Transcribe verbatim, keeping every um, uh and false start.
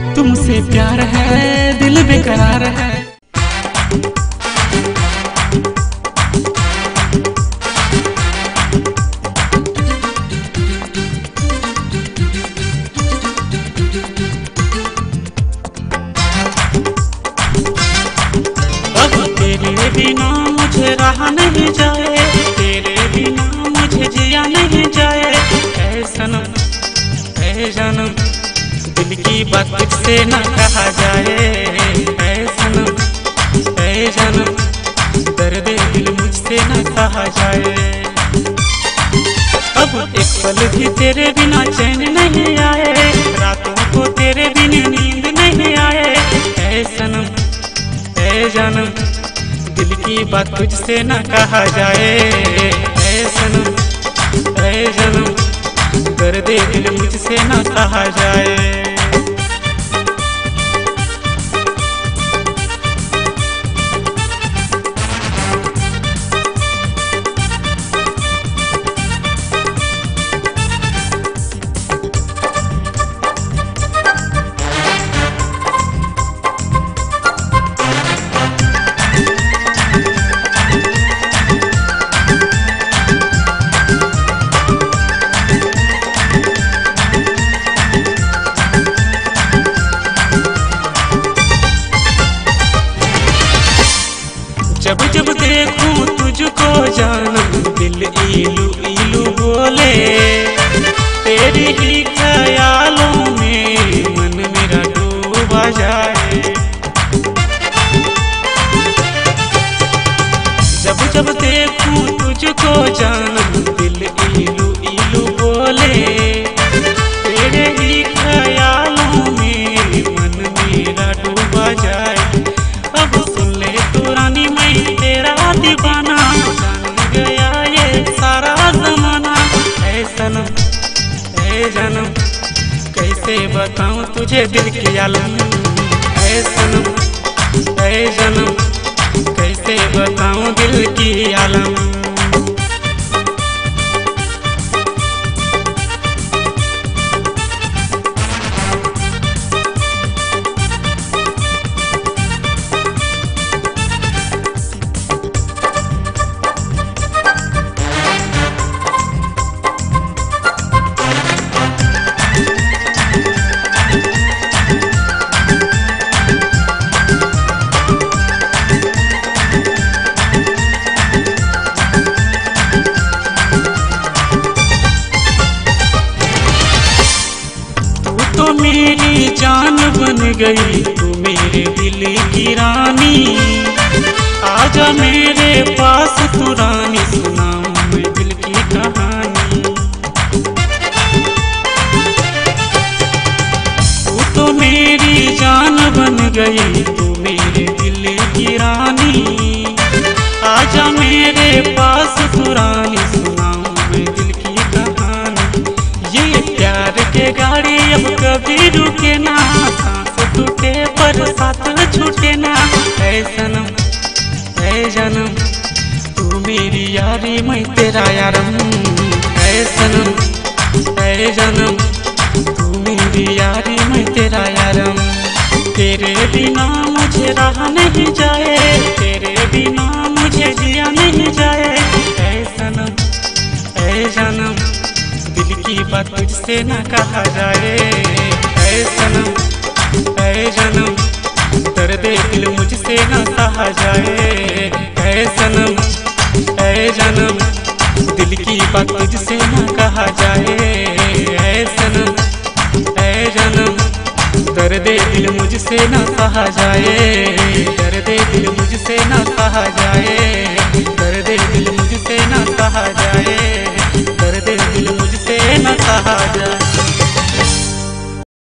तुमसे प्यार है दिल बेकरार है। तेरे बिना मुझे रहा नहीं जाए, तेरे बिना मुझे जिया नहीं जाए। ऐ सनम ऐ जानम दिल की बात तुझसे न कहा जाए। ऐ सनम ऐ जानम दर्द दिल मुझसे न कहा जाए। अब एक पल भी तेरे बिना चैन नहीं आए, रातों को तेरे बिना नींद नहीं आए। ऐ सनम ऐ जानम दिल की बात तुझसे न कहा जाए। ऐ सनम ऐ जानम दर्द दिल मुझसे न कहा जाए। जब जब देखूं तुझको जानम दिल इलू इलू बोले। तेरे ही ख्यालों में मन मेरा डूबा जाए। जब जब देखूं तुझको जानम दिल इलू इलू बोले। तेरे ही ख्यालों में मन मेरा डूबा जाए। अब सुन ले तो रानी मैं तेरा दीवाना, जान गया ये सारा जमाना। ऐ सनम ऐ जानम कैसे बताऊं तुझे दिल की आलम। ऐ सनम ऐ जानम कैसे बताऊं दिल की आलम। तो मेरी जान बन गई तू मेरे दिल की रानी। आजा मेरे पास तू रानी, सुनाऊं मैं दिल की कहानी। तू तो मेरी जान बन गई तू मेरे दिल की रानी। आजा मेरे पास तू रानी, सुनाऊं मैं दिल की कहानी। ये प्यार के गाड़ी अब कभी रुके ना, सांस टूटे पर साथ छूटे ना। ऐ सनम ऐ जानम तू मेरी यारी मैं तेरा यारम। ऐ सनम ऐ जानम तू मेरी यारी मैं तेरा यारम। तेरे बिना मुझे रहा नहीं जाए, तेरे बिना मुझे जिया नहीं जाए। ऐ सनम ऐ जानम दिल की बात तुझसे न कहा जाए। ऐ सनम ऐ जानम दर्द दिल मुझसे न कहा जाए। ऐ सनम ऐ जानम दिल की बात तुझसे न कहा जाए। ऐ सनम ऐ जानम दर्द दिल मुझसे न कहा जाए। दर्द दिल मुझसे न कहा जाए। दर्द दिल मुझसे न कहा जाए। दर्द दिल मुझसे न कहा जाए।